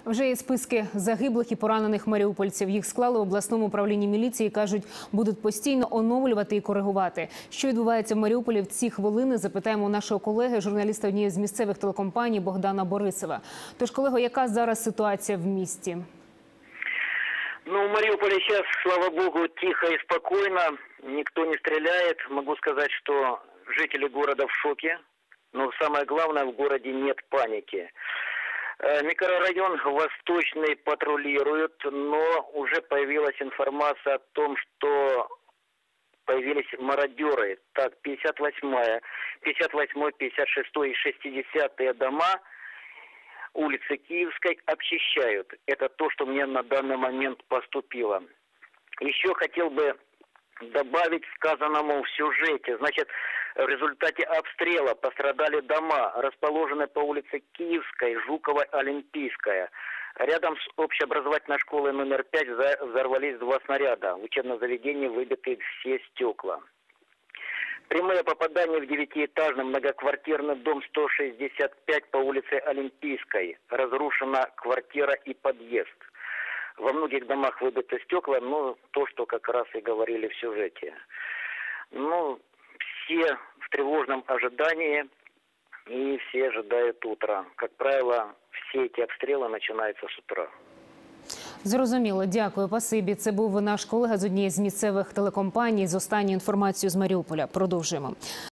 Вже є списки загиблих і поранених маріупольців. Їх склали в обласному управлінні міліції. Кажуть, будуть постійно оновлювати і коригувати. Що відбувається в Маріуполі в ці хвилини, запитаємо у нашого колеги, журналіста однієї з місцевих телекомпаній Богдана Борисова. Тож, колего, яка зараз ситуація в місті? Ну, в Мариуполе сейчас, слава богу, тихо и спокойно. Никто не стреляет. Могу сказать, что жители города в шоке. Но самое главное, в городе нет паники. Микрорайон Восточный патрулирует, но уже появилась информация о том, что появились мародеры. Так, 58-й, 56-й и 60-е дома улицы Киевской обчищают. Это то, что мне на данный момент поступило. Еще хотел бы добавить сказанному в сюжете. Значит, в результате обстрела пострадали дома, расположенные по улице Киевской, Жукова, Олимпийская. Рядом с общеобразовательной школой номер 5 взорвались 2 снаряда. В учебном заведении выбиты все стекла. Прямые попадания в 9-этажный многоквартирный дом 165 по улице Олимпийской. Разрушена квартира и подъезд. Во многих домах выбиты стекла, но то, что как раз и говорили в сюжете. Ну, все в тревожном ожидании и все ожидают утра. Как правило, все эти обстрелы начинаются с утра. Зрозуміло. Дякую, пасибі. Це був наш колега з однієї з місцевих телекомпаній з останньою інформацією з Маріуполя. Продовжуємо.